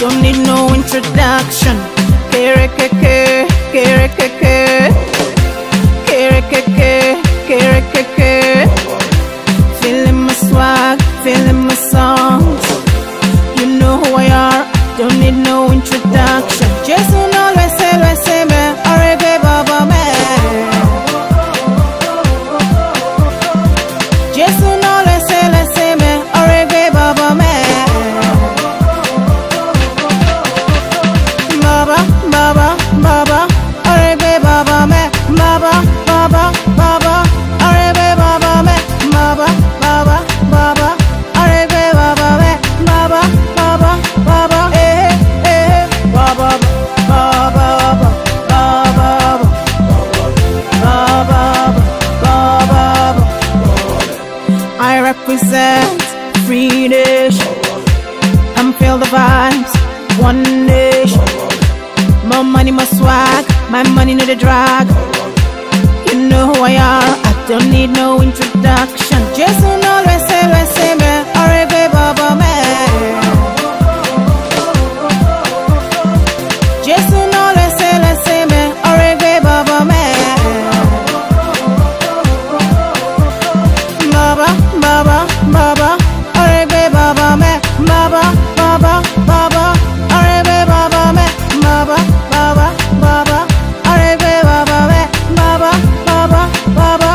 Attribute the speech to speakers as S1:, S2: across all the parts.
S1: don't need no introduction. Kere keke, kere keke, kere keke, kere keke. Feeling my swag, feeling my songs. You know who I are, don't need no introduction. Just know le me, arebe BoBo Me. Just know le me, arebe BoBo Me. Baba, baba, baba, arebe BoBo Me. Baba, baba, baba, arebe BoBo Me. Baba, baba, baba, arebe BoBo Me. Baba, baba, baba, baba, baba, baba. I represent free nation. I'm feel the vibes, one nation. More money, more swag, my money no the drag. You know who I are, I don't need no introduction. Just know le me, arebe BoBo Me. Just know le me, arebe BoBo Me. Baba, baba, baba, arebe BoBo Me. Baba, baba, baba, arebe BoBo Me. Baba, baba, baba, arebe BoBo Me. Baba, baba, baba,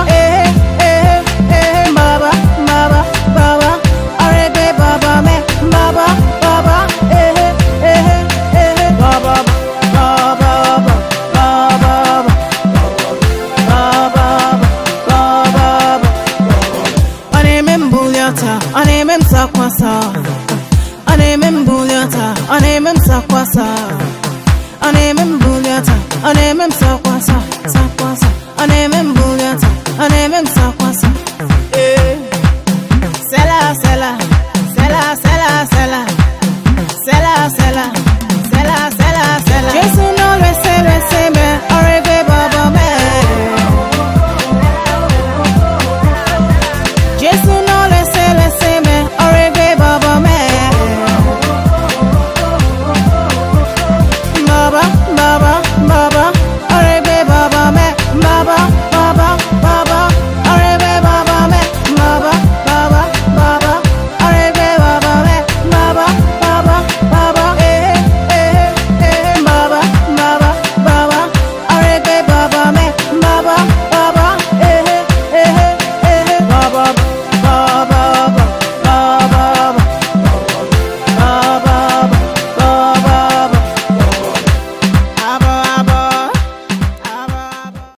S1: baba, baba, baba, arebe BoBo Me. Baba, baba, baba, baba. Anemem bulyata, anemem sakwasa. Anemem bulyata, anemem sakwasa. Anemem bulyata, anemem sakwasa, sakwasa. Anemem bulyata, anemem